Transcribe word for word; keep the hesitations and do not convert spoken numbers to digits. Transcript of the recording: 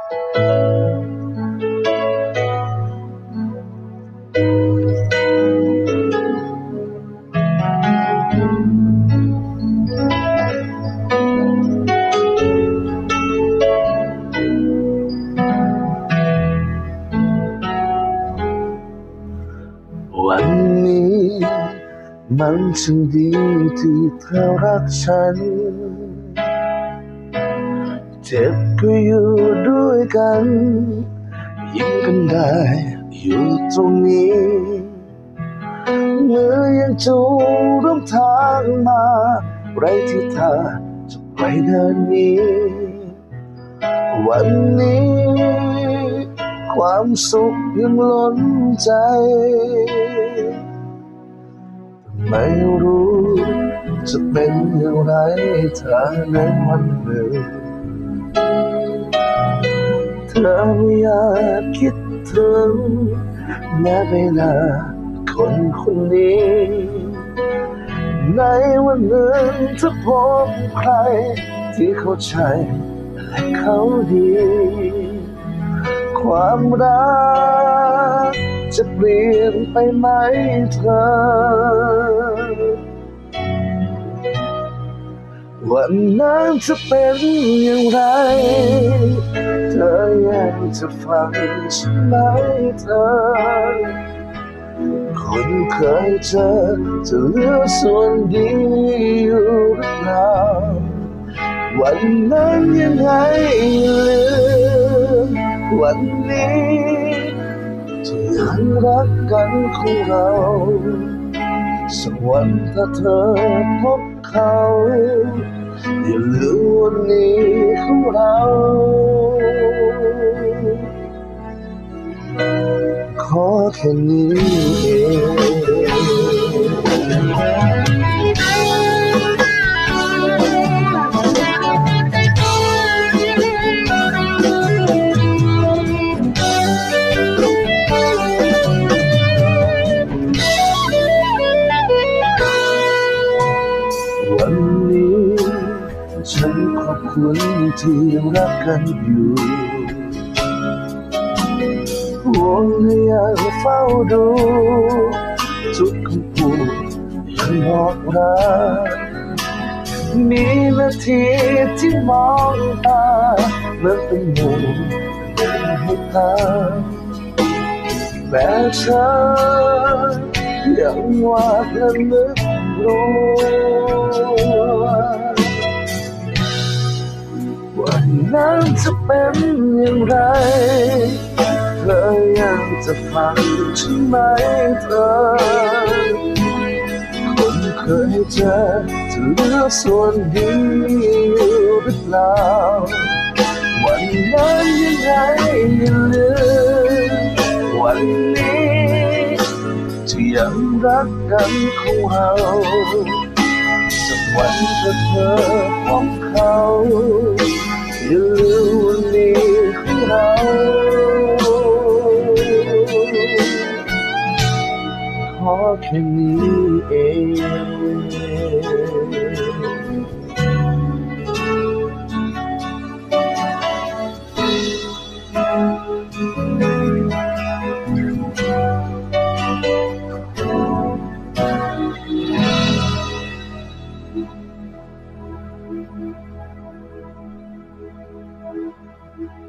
วันนี้มันช่างดีที่เธอรักฉันเจ็บก็อยู่ด้วยกันยิ้มกันได้อยู่ตรงนี้มือยังจูงร่วมทางมาไรที่เธอจะไปเดินนี้วันนี้ความสุขยังล้นใจไม่รู้จะเป็นอย่างไรเธอในวันหนึ่งเธอไม่อยากคิดถึงแม้เวลาคนคนนี้ในวันหนึ่งเธอพบใครที่เข้าใจและเขาดีความรักจะเปลี่ยนไปไหมเธอวันนั้นจะเป็นอย่างไรเธอยังจะฟังฉันไหมเธอคนเคยเจอจะเหลือส่วนดีอยู่หรือเปล่าวันนั้นยังไงลืมวันนี้จะยังรักกันของเราสักวันถ้าเธอพบเขาอย่าลืมวันนี้ของเราขอแค่นี้เองวันนี้ฉันขอบคุณที่ยังรักกันอยู่ห่วงและยังเฝ้าดูทุกคำพูดยังบอกรักมีนาทีที่มองตาเหมือนเป็นหมู่ให้ตาแต่ฉันยังวาดและนึกรู้วันนั้นจะเป็นอย่างไรเธอยังจะฟังฉันไหมเธอคนเคยเจอจะเหลือส่วนดีอยู่หรือเปล่าวันนั้นยังไงอย่าลืมวันนี้จะยังรักกันของเราสักวันถ้าเธอพบเขาอย่าลืมวันนี้ของเราขอแค่นี้เอง